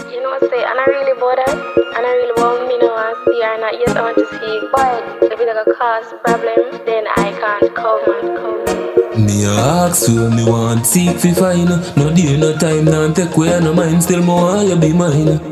You know, say, and I really bother, and I really want me no want to see her, not yes, I want to see, but if it's like a cost problem, then I can't come. Me a ask you, me want seek fi find. No day, no time, nah take away no mind. Still more want you be mine.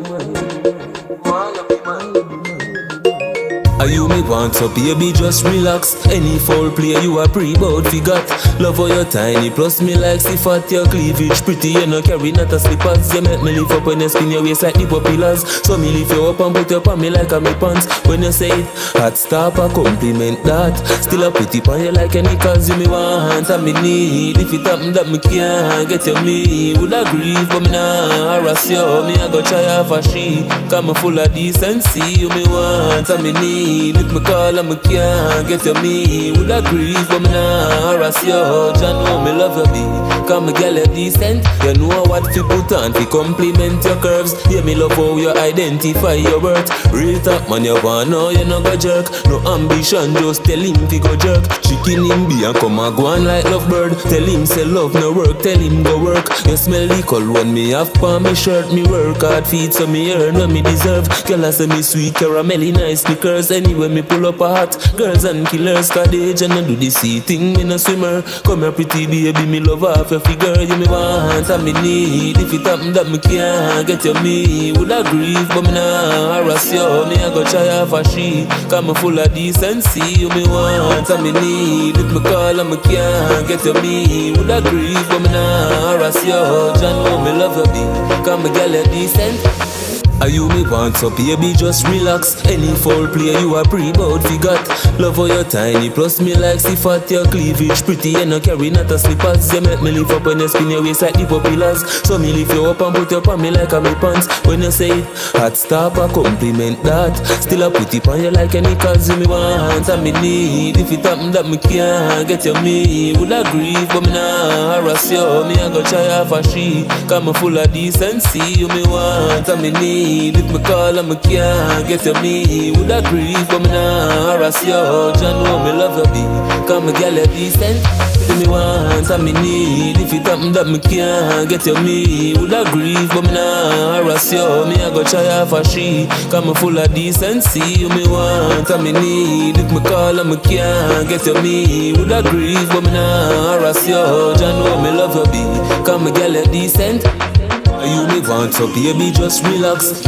Are you me want so baby just relax. Any foul play you a pre-bout fi got. Love how you tiny plus me like see fat your cleavage pretty. You no carry not a slippers. You make me lift up when you spin your waist like the pillars. So me lift you up and put you on me like a me pants. When you say it, hot stop a compliment that. Still a put it on you like any cause you me want and me need. If it happen that me can't get you me would agree but me nah harass you. Me I go try off a she. Cause me full of decency. You me want and me need. If me call and me can't get you me would agree but me nah harass you. Jah know me love you be. Cause me girl you decent. You know what fi put on fi compliment your curves. Yeah me love how you identify your worth. Real top man you want know you no go jerk. No ambition just tell him fi go jerk. Chicken him be and come and go on like lovebird. Tell him say love no work. Tell him go work. You smell the cologne me have on me shirt. Me work hard feet so me earn what me deserve. Girl I say me sweet caramelly nice sneakers. Anyway me pull up a hat. Girls and killers cause they age and I do the sea thing. Me no swimmer. Come here pretty baby me love half your figure. You me want and me need. If it happen that me can't get you me would agree but me nah harass you. Me I go try off a she. Cause me full of decency. You me want and me need. If me call and me can't get you me would agree but me nah harass you. Jah know me love you be. Cause me girl you decent. Are you me want so baby just relax. Any foul play you a pre-bout fi got. Love how you tiny plus me like see fat your cleavage pretty. You no carry not a slippers. You make me lift up when you spin your waist like the pillars. So me lift you up and put you on me like a me pants. When you say it, hot stop a compliment that. Still I put it on you like any cause you me want and me need. If it happen that me can't get you me would agree but me nah harass you. Me I go try off a she. Cause me full of decency. You me want and me need. If me call and me can't get you me would agree but me nah harass you. Jah know me love you be. Cause me girl you decent. If me want and me need. If it happen that me can't get you me would agree but me nah harass you. Me I go try off a she. Cause me full of decency. You me want and me need. If me call and me can't get you me would agree but me nah harass you. Jah know me love you be. Cause me girl you decent. You me want so baby just relax.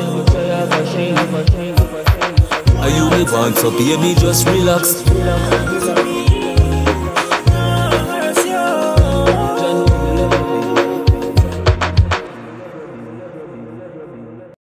You me want so baby just relax.